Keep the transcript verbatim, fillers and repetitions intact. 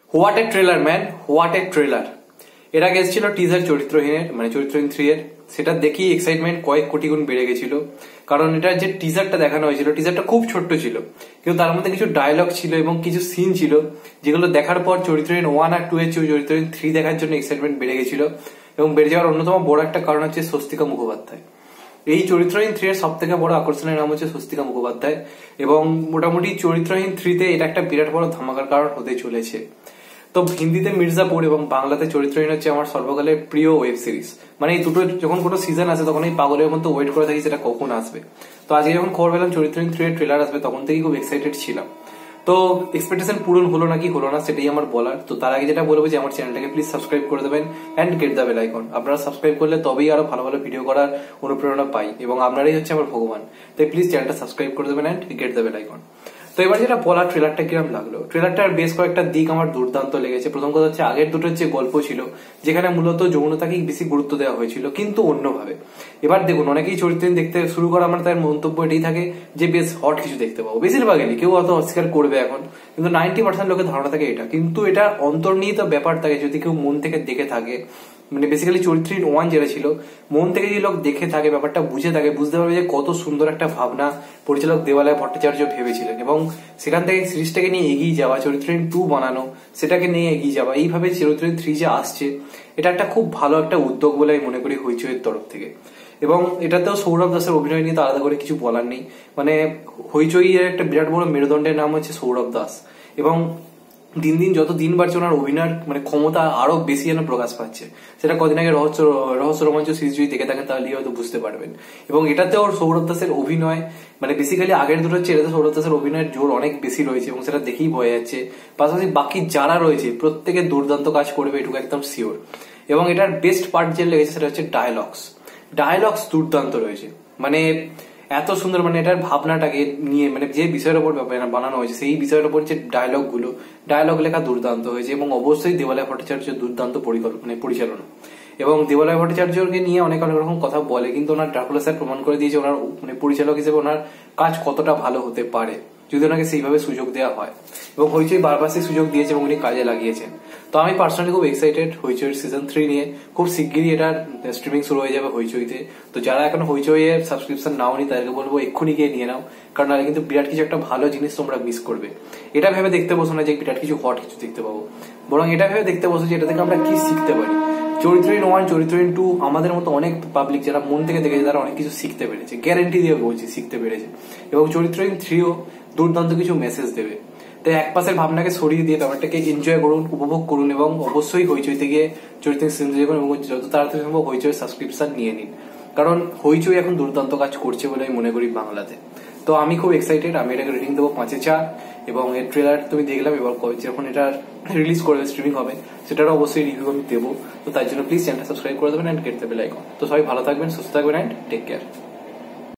What a trailer man, what a trailer. এর আগে এসেছিল টিজার চরিত্রহীনের, মানে চরিত্রহীন থ্রি এর। সেটা দেখি এক্সাইটমেন্ট কয়েক কোটি গুণ বেড়ে গেছিল, কারণ এটার যে টিজারটা দেখানো হয়েছিল, টিজারটা খুব ছোট্ট ছিল, কিন্তু তার মধ্যে কিছু ডায়লগ ছিল এবং কিছু সিন ছিল যেগুলো দেখার পর চরিত্রহীন ওয়ান আর টু এর চেয়ে চরিত্রহীন থ্রি দেখার জন্য এক্সাইটমেন্ট বেড়ে গেছিল। এবং বেড়ে যাওয়ার অন্যতম বড় একটা কারণ হচ্ছে স্বস্তিকা মুখোপাধ্যায়। এই চরিত্রহীন থ্রি এর সব থেকে বড় আকর্ষণের নাম হচ্ছে স্বস্তিকা মুখোপাধ্যায়, এবং মোটামুটি চরিত্রহীন থ্রিতে এটা একটা বিরাট বড় ধামাকার কারণ হতে চলেছে। তো হিন্দিতে মির্জাপুর এবং বাংলাতে চরিত্রহীন হচ্ছে আমার সর্বকালের প্রিয় ওয়েব সিরিজ। মানে এই দুটো যখন কোনো সিজন আসে তখন এই পাগলের মতো ওয়েট করে থাকি সেটা কখন আসবে। তো আজকে যখন খবর পেলাম চরিত্রহীন থ্রি এর ট্রেলার আসবে, তখন থেকেই খুব এক্সাইটেড ছিলাম। তো এক্সপেকটেশন পূরণ হলো নাকি হলো না সেটাই আমার বলার। তো তার আগে যেটা বলবো যে আমার চ্যানেলটাকে প্লিজ সাবস্ক্রাইব করে দেবেন and get the bell icon. আপনারা সাবস্ক্রাইব করলে তবেই আরো ভালো ভালো ভিডিও করার অনুপ্রেরণা পাই, এবং আপনারাই হচ্ছে আমার ভগবান। তাই প্লিজ চ্যানেলটা সাবস্ক্রাইব করে দেবেন and get the bell icon. তো এবার যেটা বলা, ট্রেলারটা কিরকম লাগলো। ট্রেলারটার বেশ কয়েকটা দিক আমার দুর্দান্ত লেগেছে। প্রথম কথা হচ্ছে আগের দুটোর যে গল্প ছিল, যেখানে মূলত যৌনতাকেই বেশি গুরুত্ব দেওয়া হয়েছিল, কিন্তু অন্যভাবে। এবার দেখুন, অনেকেই চরিত্রহীন দেখতে শুরু করা মানে তার মন্তব্য এটাই থাকে যে বেশ হট কিছু দেখতে পাবো। বেশিরভাগই কেউ অত অস্বীকার করবে এখন, কিন্তু নাইনটি পার্সেন্ট লোকের ধারণা থাকে এটা। কিন্তু এটা অন্তর্নিহিত ব্যাপার থাকে যদি কেউ মন থেকে দেখে থাকে। মানে বেসিক্যালি চরিত্রহীন ওয়ান যেটা ছিল, মন থেকে যে লোক দেখে থাকে, ব্যাপারটা বুঝে থাকে, বুঝতে পারবে যে কত সুন্দর একটা ভাবনা পরিচালক দেওয়ালয় ভট্টাচার্য ভেবেছিলেন, এবং সেখান থেকে সিরিজটাকে নিয়ে এগিয়ে যাওয়া, চরিত্রহীন টু বানানো, সেটাকে নিয়ে এগিয়ে যাওয়া, এইভাবে চরিত্রহীন থ্রি যে আসছে, এটা একটা খুব ভালো একটা উদ্যোগ বলে আমি মনে করি হইচইয়ের তরফ থেকে। এবং এটাতেও সৌরভ দাসের অভিনয় নিয়ে তো আলাদা করে কিছু বলার নেই। মানে হইচই এর একটা বিরাট বড় মেরুদণ্ডের নাম হচ্ছে সৌরভ দাস, এবং দিন দিন যত দিন বাড়ছে ওনার অভিনয়ের মানে ক্ষমতা আরো বেশি যেন প্রকাশ পাচ্ছে। সেটা কদিন আগে রহস্য রহস্য রোমাঞ্চ সিরিজ যদি দেখে থাকেন তাহলে হয়তো বুঝতে পারবেন। এবং এটাতেও সৌরভ দাসের অভিনয় মানে বেসিক্যালি আগের দুটো হচ্ছে, এটাতে সৌরভ দাসের অভিনয়ের জোর অনেক বেশি রয়েছে, এবং সেটা দেখেই বোঝা যাচ্ছে। পাশাপাশি বাকি যারা রয়েছে প্রত্যেকে দুর্দান্ত কাজ করবে, এটুকু একদম শিওর। এবং এটার বেস্ট পার্ট যে লেগেছে সেটা হচ্ছে ডায়লগস। ডায়লগস দুর্দান্ত রয়েছে, মানে এত সুন্দর। মানে এটার ভাবনাটাকে নিয়ে, মানে যে বিষয়ের উপর বানানো হয়েছে সেই বিষয়ের উপর যে ডায়লগ গুলো, ডায়লগ লেখা দুর্দান্ত হয়েছে। এবং অবশ্যই দেওয়ালয় ভট্টাচার্য দুর্দান্ত পরিকল্পনা পরিচালনা। এবং দেওয়ালয় ভট্টাচার্যকে নিয়ে অনেক অনেক রকম কথা বলে, কিন্তু ওনার ড্রাকুলা স্যার প্রমাণ করে দিয়েছে ওনার মানে পরিচালক হিসেবে ওনার কাজ কতটা ভালো হতে পারে যদি ওনাকে সেইভাবে সুযোগ দেওয়া হয়। এবং হইচই বারবার সেই সুযোগ দিয়েছে এবং উনি কাজে লাগিয়েছেন। তো আমি পার্সোনালি খুব এক্সাইটেড হইচইয়ের সিজন থ্রি নিয়ে। খুব শিগগিরই এটার স্ট্রিমিং শুরু হয়ে যাবে হইচইতে। তো যারা এখন হইচই এর সাবস্ক্রিপশন নাওনি তাদেরকে বলবো এক্ষুনি গিয়ে নিয়ে নাও, কারণ নাহলে কিন্তু বিরাট কিছু একটা ভালো জিনিস তোমরা মিস করবে। এটা ভেবে দেখতে বসো না যে বিরাট কিছু হট কিছু দেখতে পাবো, বরং এটা ভেবে দেখতে বসো যে এটা থেকে আমরা কি শিখতে পারি। চরিত্রহীন ওয়ান, চরিত্রহীন টু আমাদের মতো অনেক পাবলিক যারা মন থেকে দেখেছে তারা অনেক কিছু শিখতে পেরেছে, গ্যারেন্টি দিয়ে বলছি শিখতে পেরেছে। এবং চরিত্রহীন থ্রিও দুর্দান্ত কিছু মেসেজ দেবে। তাই এক পাশের ভাবনাকে সরিয়ে দিয়ে ব্যাপারটাকে এনজয় করুন, উপভোগ করুন, এবং অবশ্যই হইচইতে গিয়ে চরিত্রহীন সিজন দেখুন, এবং যত তাড়াতাড়ি সম্ভব হইচই সাবস্ক্রিপশন নিয়ে নিন, কারণ হইচই এখন দুর্দান্ত কাজ করছে বলে আমি মনে করি বাংলাতে। তো আমি খুব এক্সাইটেড। আমি এটাকে রেটিং দেবো পাঁচে চার। এবং এর ট্রেলার তুমি দেখলাম, এবার যখন এটা রিলিজ করবে, স্ট্রিমিং হবে, সেটারও অবশ্যই রিভিউ আমি দেবো। তো তার জন্য প্লিজ চ্যানেলটা সাবস্ক্রাইব করে দেবেন and get the bell icon. তো সবাই ভালো থাকবেন, সুস্থ থাকবেন এন্ড টেক কেয়ার।